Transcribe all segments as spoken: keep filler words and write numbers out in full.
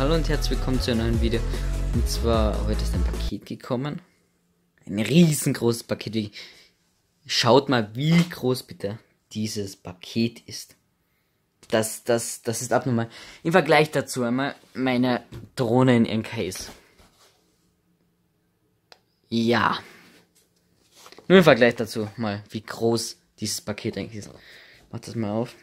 Hallo und herzlich willkommen zu einem neuen Video. Und zwar, heute ist ein Paket gekommen. Ein riesengroßes Paket. Schaut mal, wie groß bitte dieses Paket ist. Das, das, das ist abnormal. Im Vergleich dazu einmal meine Drohne in ihrem Case. Ja. Nur im Vergleich dazu mal, wie groß dieses Paket eigentlich ist. Mach das mal auf.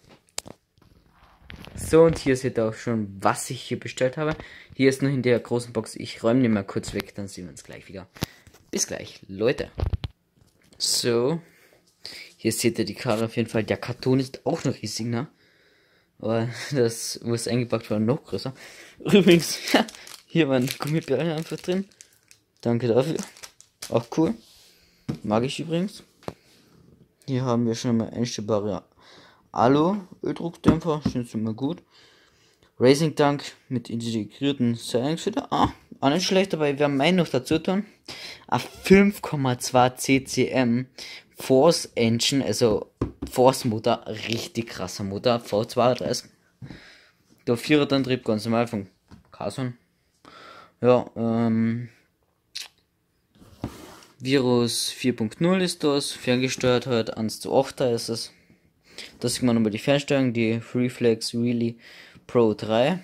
So, und hier seht ihr auch schon, was ich hier bestellt habe. Hier ist noch in der großen Box. Ich räume die mal kurz weg, dann sehen wir uns gleich wieder. Bis gleich, Leute. So. Hier seht ihr die Karre auf jeden Fall. Der Karton ist auch noch riesig, ne? Aber das, wo es eingepackt war, noch größer. Übrigens, ja, hier waren Gummibärchen einfach drin. Danke dafür. Auch cool. Mag ich übrigens. Hier haben wir schon mal einstellbare Alu-Öldruckdämpfer. Sind schon mal gut. Racing Tank mit integrierten Silencefeder. Ah, auch nicht schlecht, aber wir haben meinen noch dazu tun. A fünf Komma zwei C C M Force Engine, also Force Motor, richtig krasser Motor, V zweiunddreißig. Der Vierradantrieb, ganz normal von Carson. Ja, ähm, Virus vier Punkt null ist das, ferngesteuert halt, eins zu acht ist es. Das sieht man nochmal die Fernsteuerung, die Reflex Really Pro drei.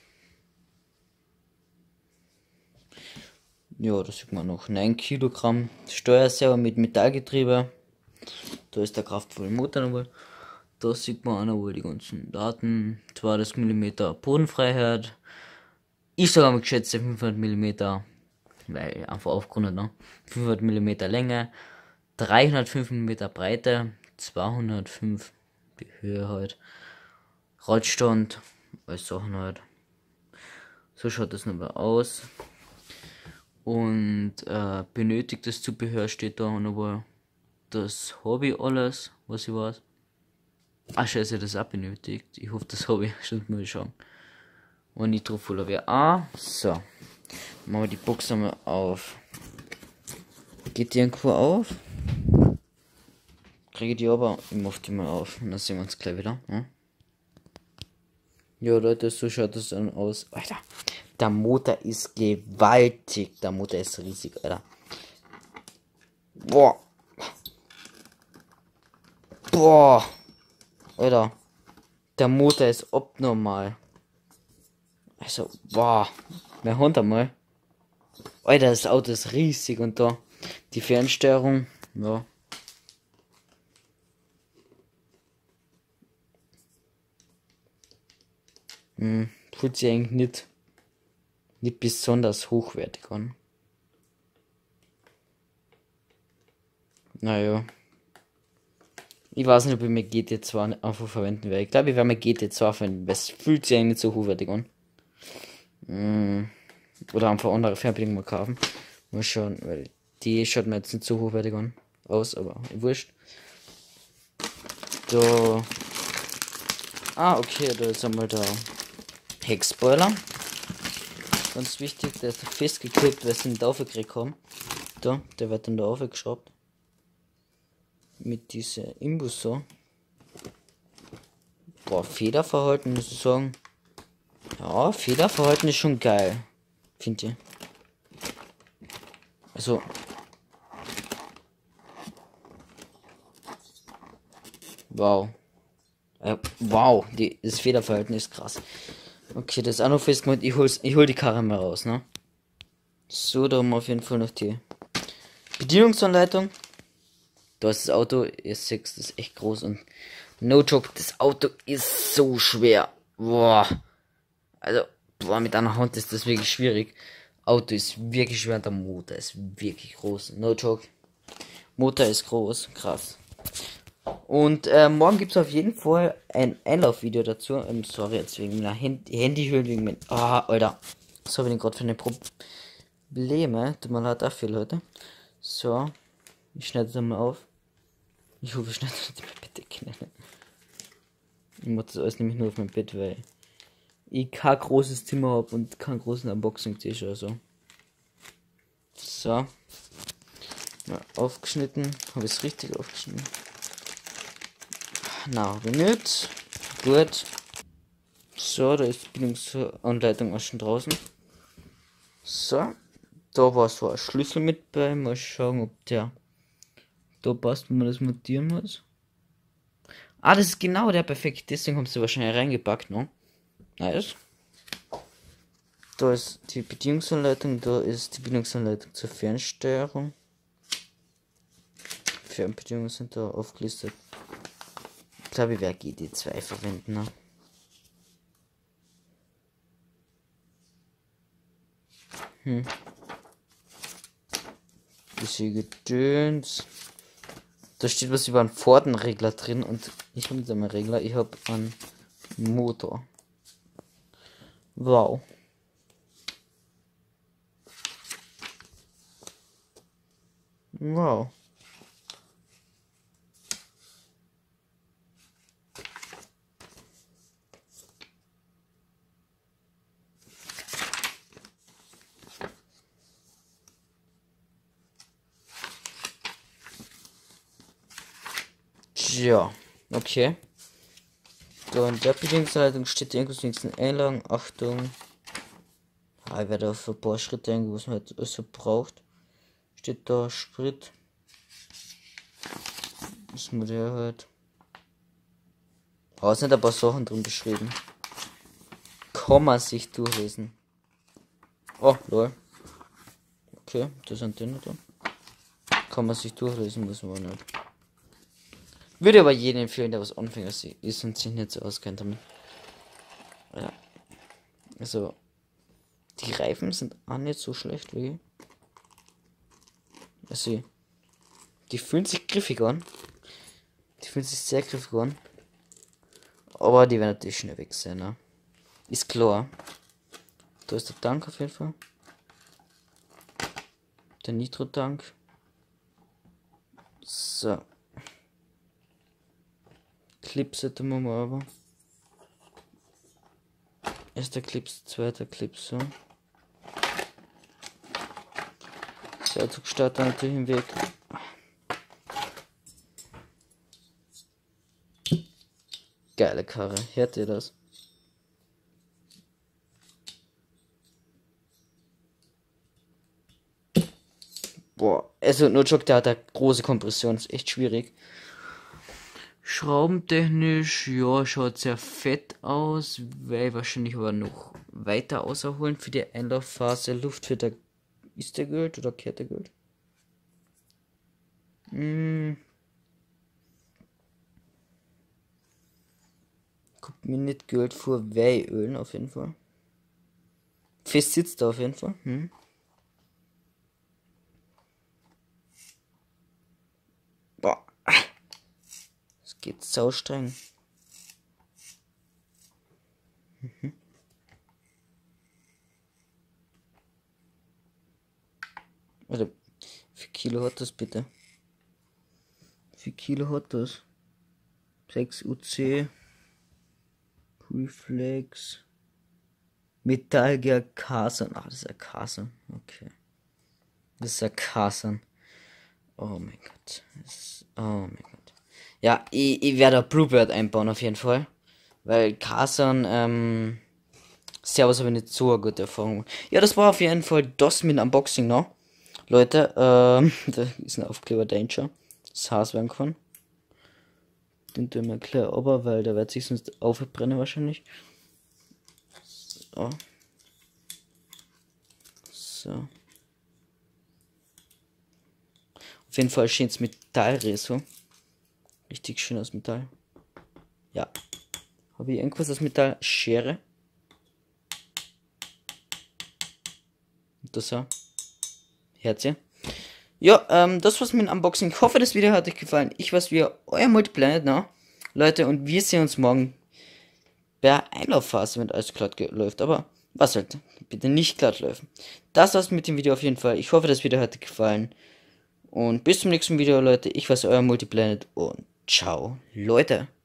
Ja, da sieht man noch neun Kilogramm Steuerservo mit Metallgetriebe. Da ist der kraftvolle Motor nochmal. Da sieht man auch nochmal die ganzen Daten. zwanzig Millimeter Bodenfreiheit. Ich sage mal geschätzte fünfhundert Millimeter, weil einfach aufgerundet, ne? fünfhundert Millimeter Länge, dreihundertfünf Millimeter Breite, zweihundertfünf die Höhe halt. Radstand, alles Sachen halt. So schaut das nochmal aus. Und äh, benötigtes Zubehör steht da nochmal. Das habe ich alles, was ich weiß. Ach scheiße, das auch benötigt. Ich hoffe, das habe ich. Schaut mal schauen. Und Nitrofuller wäre ah. So. Machen wir die Box einmal auf. Geht die irgendwo auf? Kriege die aber. Ich mach die mal auf. Und dann sehen wir uns gleich wieder. Ja, ja Leute, so schaut das dann aus. Alter. Der Motor ist gewaltig. Der Motor ist riesig, Alter. Boah. Boah. Alter. Der Motor ist abnormal. Also, boah. Mehr Hund einmal. Alter, das Auto ist riesig und da. Die Fernsteuerung. Ja. Hm. Fühlt sich eigentlich nicht. Nicht besonders hochwertig an. Naja. Ich weiß nicht, ob ich mir G T zwei einfach verwenden werde. Ich glaube, ich werde mir G T zwei verwenden, weil es fühlt sich eigentlich nicht so hochwertig an. Mm. Oder einfach andere Fernbedienungen mal kaufen. Mal schauen, weil die schaut mir jetzt nicht so hochwertig an aus, aber wurscht. Da. Ah, okay, da ist einmal der Heckspoiler. Ganz wichtig, der ist festgeklebt, weil sie ihn da aufgekriegt haben. Da, der wird dann da aufgeschraubt. Mit dieser Imbus so. Boah, Federverhalten muss ich sagen. Ja, Federverhalten ist schon geil. Finde ich. Also. Wow. Äh, wow, die, das Federverhalten ist krass. Okay, das ist auch noch festgemacht. Ich, hol's, ich hol die Karre mal raus, ne? So, da haben wir auf jeden Fall noch die Bedienungsanleitung. Da ist das Auto, ihr seht, das ist echt groß und no joke, das Auto ist so schwer. Boah. Also, boah, mit einer Hand ist das wirklich schwierig. Auto ist wirklich schwer, der Motor ist wirklich groß. No joke. Motor ist groß, krass. Und äh, morgen gibt es auf jeden Fall ein Einlaufvideo dazu. Ähm, sorry, jetzt wegen meiner Hand Handyhöhle, wegen mein. Ah, Alter. Was habe ich denn gerade für eine Probleme? Tut mir leid dafür, Leute. So. Ich schneide das mal auf. Ich hoffe, ich schneide das mein Bett weg. Ich mache das alles nämlich nur auf mein Bett, weil ich kein großes Zimmer habe und keinen großen Unboxing-Tisch oder so. So. Mal aufgeschnitten. Habe ich es richtig aufgeschnitten? Na, benutzt. Gut. So, da ist die Bedienungsanleitung auch schon draußen. So, da war so ein Schlüssel mit bei. Mal schauen, ob der da passt, wenn man das montieren muss. Ah, das ist genau der perfekt. Deswegen haben sie wahrscheinlich reingepackt, ne? Nice. Da ist die Bedienungsanleitung, da ist die Bedienungsanleitung zur Fernsteuerung. Fernbedienungen sind da aufgelistet. Ich glaube, ich werde G D zwei verwenden. Ne? Hm. Bisschen Gedöns. Da steht was über einen Pfortenregler drin und ich habe nicht einmal Regler, ich habe einen Motor. Wow. Wow. Ja, okay. Da in der Bedienungsanleitung steht irgendwas nächsten Einlagen. Achtung. Ah, ich werde auf ein paar Schritte eingehen, was man halt also braucht. Steht da Sprit. Das Modell halt. Aber es sind ein paar Sachen drin beschrieben. Kann man sich durchlesen. Oh, lol. Okay, das sind die da. Kann man sich durchlesen, muss man nicht. Würde aber jedem empfehlen, der was Anfänger ist und sich nicht so auskennt damit. Ja. Also, die Reifen sind auch nicht so schlecht wie. Also, die fühlen sich griffig an. Die fühlen sich sehr griffig an. Aber die werden natürlich schnell weg sein, ne? Ist klar. Da ist der Tank auf jeden Fall. Der Nitro-Tank. So. Clips hätten wir mal aber. Erster Clips, zweiter Clips, so. Seilzugstarter natürlich im Weg. Geile Karre, hört ihr das? Boah, also Notchock, der hat eine große Kompression, ist echt schwierig. Schraubentechnisch, ja, schaut sehr fett aus, weil wahrscheinlich aber noch weiter auserholen für die Einlaufphase. Luftfilter, ist der Geld oder kehrt der Geld? Hm. Kommt mir nicht Geld vor, Weiölen auf jeden Fall. Fest sitzt da auf jeden Fall. Hm. Boah. Es geht sau streng. Mhm. Also, wie viel Kilo hat das bitte? Wie viel Kilo hat das? sechs U C. Reflex. Metallgear Carson. Ach, das ist ein Carson. Okay. Das ist ein Carson. Oh mein Gott. Ist, oh mein Gott. Ja, ich, ich werde Bluebird einbauen auf jeden Fall. Weil Carson, ähm, Servus habe ich nicht so eine gute Erfahrung. Ja, das war auf jeden Fall das mit dem Unboxing noch. Leute, ähm, da ist ein Aufkleber Danger. Das Haas werden kann. Den tun wir klar aber, weil der wird sich sonst aufbrennen wahrscheinlich. So. So. Auf jeden Fall schönes Metallreso. Richtig schön aus Metall. Ja. Habe ich irgendwas aus Metall? Schere. Und das so. Herzchen. Ja, ähm, das war's mit dem Unboxing. Ich hoffe, das Video hat euch gefallen. Ich weiß, wie euer Multiplanet, ne? Leute, und wir sehen uns morgen bei der Einlaufphase, wenn alles glatt läuft. Aber was halt, bitte nicht glatt laufen. Das war's mit dem Video auf jeden Fall. Ich hoffe, das Video hat euch gefallen. Und bis zum nächsten Video, Leute. Ich weiß, euer Multiplanet und ciao, Leute.